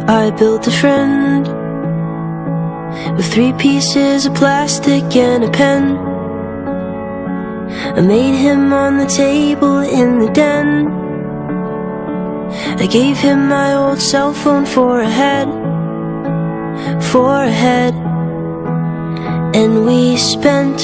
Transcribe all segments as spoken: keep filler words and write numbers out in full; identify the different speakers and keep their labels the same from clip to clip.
Speaker 1: I built a friend with three pieces of plastic and a pen. I made him on the table in the den. I gave him my old cell phone for a head, for a head. And we spent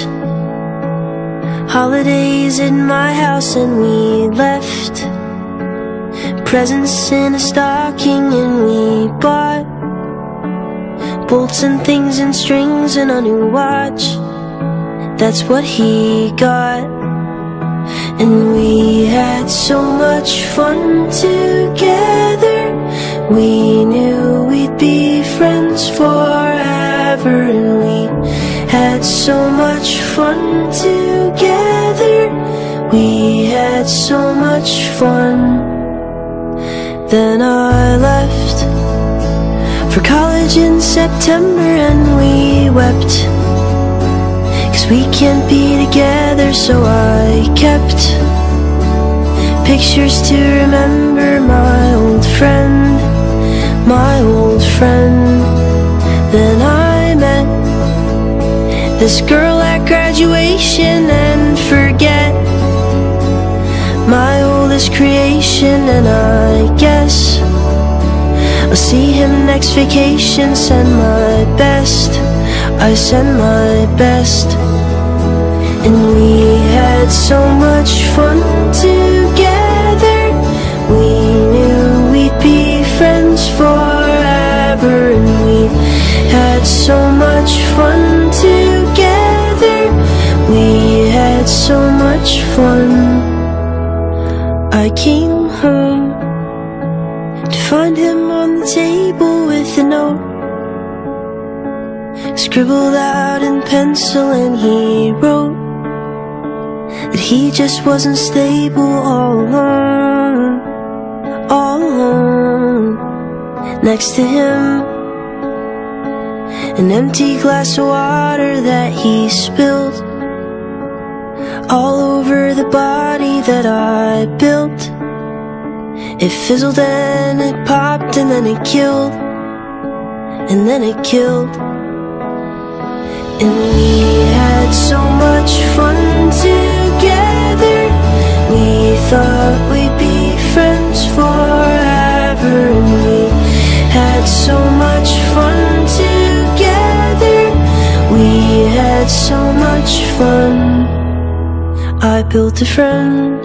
Speaker 1: holidays in my house, and we left presents in a stocking, and we bought bolts and things and strings and a new watch. That's what he got. And we had so much fun together. We knew we'd be friends forever. And we had so much fun together. We had so much fun. Then I left for college in September, and we wept, 'cause we can't be together. So I kept pictures to remember my old friend, my old friend. Then I met this girl at graduation, and forget my oldest creation. And I guess I'll see him next vacation. Send my best, I send my best. And we had so much fun together. We knew we'd be friends forever. And we had so much fun together. We had so much fun. I came home to find him on the table with a note scribbled out in pencil, and he wrote that he just wasn't stable all alone, all alone. Next to him, an empty glass of water that he spilled all over the body that I built. It fizzled and it popped, and then it killed, and then it killed. And we had so much fun together. We thought we'd be friends forever. And we had so much fun together. We had so much fun. I built a friend